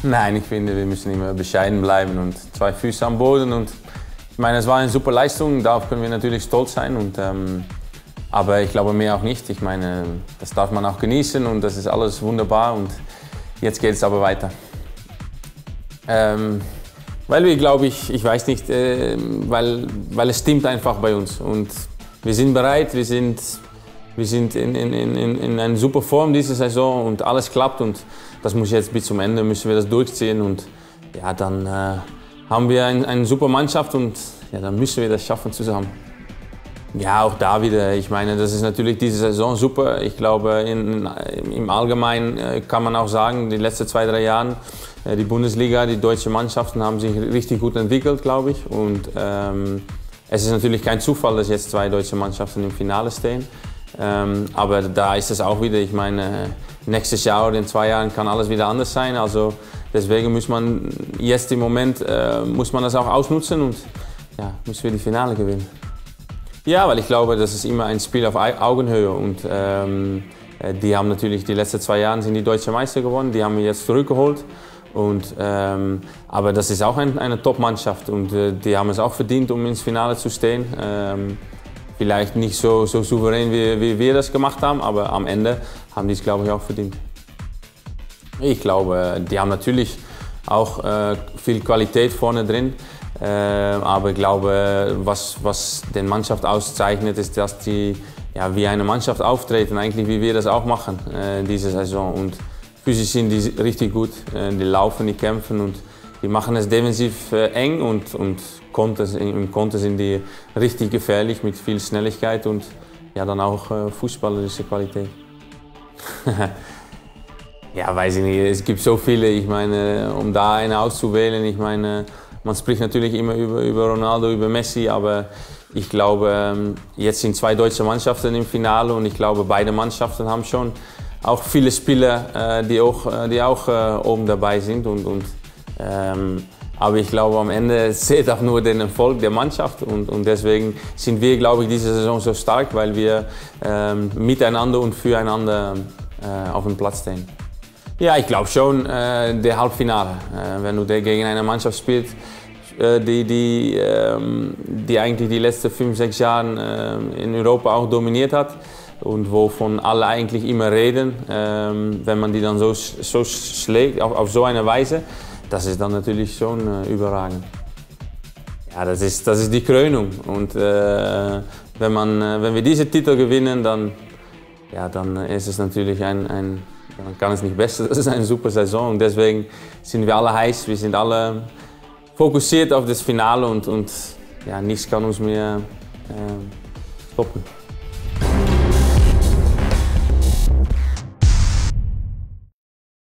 Nein, ich finde, wir müssen immer bescheiden bleiben und 2 Füße am Boden. Und ich meine, es war eine super Leistung, darauf können wir natürlich stolz sein. Aber ich glaube mehr auch nicht. Ich meine, das darf man auch genießen und das ist alles wunderbar. Und jetzt geht es aber weiter. Weil wir, glaube ich weiß nicht, weil es stimmt einfach bei uns. Und wir sind bereit, wir sind in einer super Form diese Saison und alles klappt. Und das muss jetzt bis zum Ende, müssen wir das durchziehen. Und ja, dann haben wir eine super Mannschaft und ja, dann müssen wir das schaffen zusammen. Ja, auch da wieder. Ich meine, das ist natürlich diese Saison super. Ich glaube, im Allgemeinen kann man auch sagen, die letzten 2, 3 Jahre, die Bundesliga, die deutschen Mannschaften haben sich richtig gut entwickelt, glaube ich. Und es ist natürlich kein Zufall, dass jetzt 2 deutsche Mannschaften im Finale stehen. Aber da ist es auch wieder, ich meine, nächstes Jahr oder in 2 Jahren kann alles wieder anders sein. Also deswegen muss man jetzt im Moment muss man das auch ausnutzen und ja, müssen wir die Finale gewinnen. Ja, weil ich glaube, das ist immer ein Spiel auf Augenhöhe und die haben natürlich die letzten 2 Jahre sind die Deutsche Meister gewonnen, die haben wir jetzt zurückgeholt. Und, aber das ist auch eine Top-Mannschaft und die haben es auch verdient, um ins Finale zu stehen. Vielleicht nicht so souverän, wie wir das gemacht haben, aber am Ende haben die es, glaube ich, auch verdient. Ich glaube, die haben natürlich auch viel Qualität vorne drin. Aber ich glaube, was den Mannschaft auszeichnet, ist, dass die ja, wie eine Mannschaft auftreten, eigentlich wie wir das auch machen diese Saison. Und physisch sind die richtig gut, die laufen, die kämpfen und die machen es defensiv eng und im Konter sind die richtig gefährlich mit viel Schnelligkeit und ja, dann auch fußballerische Qualität. Ja, weiß ich nicht, es gibt so viele, ich meine, um da eine auszuwählen, ich meine, man spricht natürlich immer über Ronaldo, über Messi, aber ich glaube, jetzt sind 2 deutsche Mannschaften im Finale und ich glaube, beide Mannschaften haben schon auch viele Spieler, die auch oben dabei sind. Aber ich glaube, am Ende zählt auch nur den Erfolg der Mannschaft und deswegen sind wir, glaube ich, diese Saison so stark, weil wir miteinander und füreinander auf dem Platz stehen. Ja, ich glaube schon, der Halbfinale. Wenn du gegen eine Mannschaft spielst, die eigentlich die letzten 5, 6 Jahre in Europa auch dominiert hat und wovon alle eigentlich immer reden, wenn man die dann so schlägt, auf so eine Weise, das ist dann natürlich schon überragend. Ja, das ist die Krönung und wenn wir diese Titel gewinnen, dann ist es natürlich dann kann es nicht besser, das ist eine super Saison und deswegen sind wir alle heiß, wir sind alle fokussiert auf das Finale und ja, nichts kann uns mehr stoppen.